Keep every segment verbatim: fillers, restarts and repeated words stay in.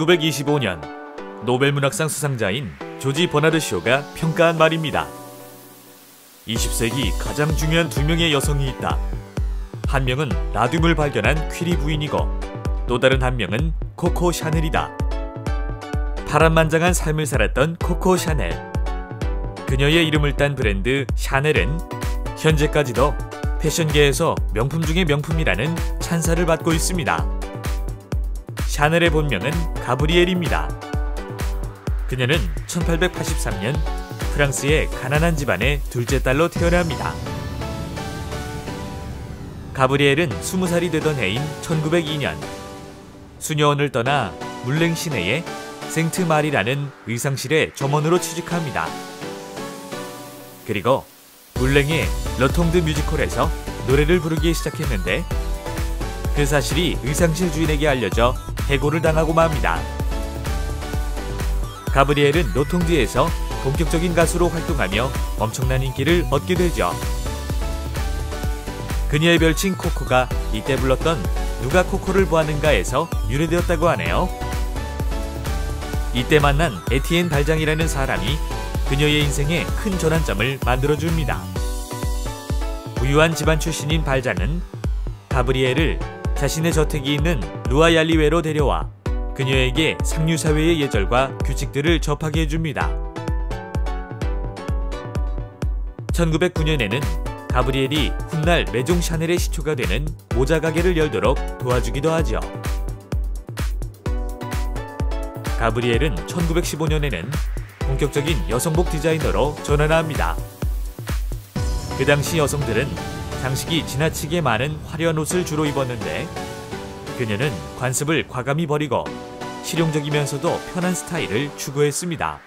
천구백이십오 년 노벨문학상 수상자인 조지 버나드 쇼가 평가한 말입니다. 이십 세기 가장 중요한 두 명의 여성이 있다. 한 명은 라듐을 발견한 퀴리 부인이고 또 다른 한 명은 코코 샤넬이다. 파란만장한 삶을 살았던 코코 샤넬. 그녀의 이름을 딴 브랜드 샤넬은 현재까지도 패션계에서 명품 중의 명품이라는 찬사를 받고 있습니다. 샤넬의 본명은 가브리엘입니다. 그녀는 천팔백팔십삼 년 프랑스의 가난한 집안의 둘째 딸로 태어납니다. 가브리엘은 스무 살이 되던 해인 천구백이 년 수녀원을 떠나 물랭 시내의 생트 마리라는 의상실의 점원으로 취직합니다. 그리고 물랭의 러통드 뮤지컬에서 노래를 부르기 시작했는데 그 사실이 의상실 주인에게 알려져 해고를 당하고 맙니다. 가브리엘은 로통드에서 본격적인 가수로 활동하며 엄청난 인기를 얻게 되죠. 그녀의 별칭 코코가 이때 불렀던 누가 코코를 보았는가에서 유래되었다고 하네요. 이때 만난 에티엔 발장이라는 사람이 그녀의 인생에 큰 전환점을 만들어줍니다. 부유한 집안 출신인 발장은 가브리엘을 자신의 저택이 있는 루아얄리웨로 데려와 그녀에게 상류사회의 예절과 규칙들을 접하게 해줍니다. 천구백구 년에는 가브리엘이 훗날 메종 샤넬의 시초가 되는 모자 가게를 열도록 도와주기도 하죠. 가브리엘은 천구백십오 년에는 본격적인 여성복 디자이너로 전환합니다. 그 당시 여성들은 장식이 지나치게 많은 화려한 옷을 주로 입었는데 그녀는 관습을 과감히 버리고 실용적이면서도 편한 스타일을 추구했습니다.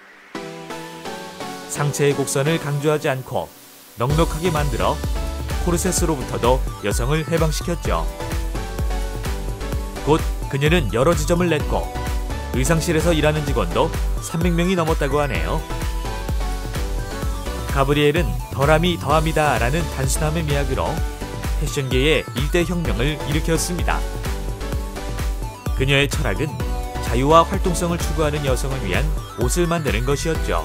상체의 곡선을 강조하지 않고 넉넉하게 만들어 코르셋으로부터도 여성을 해방시켰죠. 곧 그녀는 여러 지점을 냈고 의상실에서 일하는 직원도 삼백 명이 넘었다고 하네요. 가브리엘은 덜함이 더함이다 라는 단순함의 미학으로 패션계의 일대 혁명을 일으켰습니다. 그녀의 철학은 자유와 활동성을 추구하는 여성을 위한 옷을 만드는 것이었죠.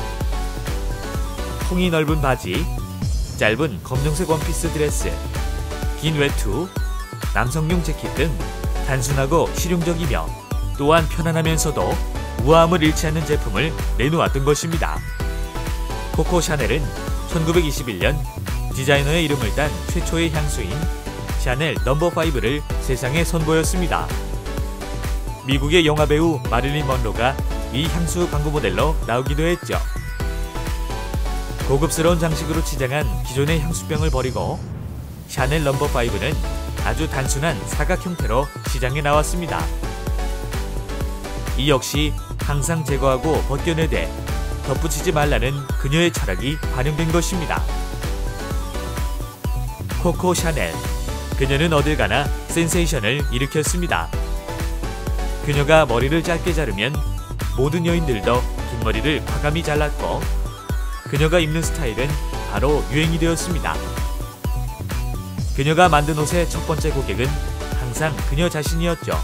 통이 넓은 바지, 짧은 검정색 원피스 드레스, 긴 외투, 남성용 재킷 등 단순하고 실용적이며 또한 편안하면서도 우아함을 잃지 않는 제품을 내놓았던 것입니다. 코코 샤넬은 천구백이십일 년 디자이너의 이름을 딴 최초의 향수인 샤넬 넘버 파이브를 세상에 선보였습니다. 미국의 영화배우 마릴린 먼로가 이 향수 광고 모델로 나오기도 했죠. 고급스러운 장식으로 치장한 기존의 향수병을 버리고 샤넬 넘버 파이브는 아주 단순한 사각 형태로 시장에 나왔습니다. 이 역시 항상 제거하고 벗겨내되 덧붙이지 말라는 그녀의 철학이 반영된 것입니다. 코코 샤넬, 그녀는 어딜 가나 센세이션을 일으켰습니다. 그녀가 머리를 짧게 자르면 모든 여인들도 긴 머리를 과감히 잘랐고 그녀가 입는 스타일은 바로 유행이 되었습니다. 그녀가 만든 옷의 첫 번째 고객은 항상 그녀 자신이었죠.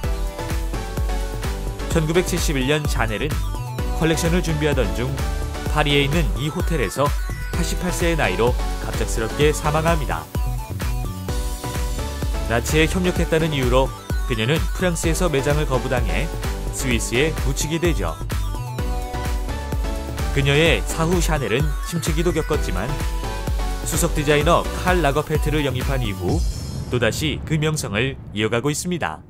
천구백칠십일 년 샤넬은 컬렉션을 준비하던 중 파리에 있는 이 호텔에서 팔십팔 세의 나이로 갑작스럽게 사망합니다. 나치에 협력했다는 이유로 그녀는 프랑스에서 매장을 거부당해 스위스에 묻히게 되죠. 그녀의 사후 샤넬은 침체기도 겪었지만 수석 디자이너 칼 라거펠트를 영입한 이후 또다시 그 명성을 이어가고 있습니다.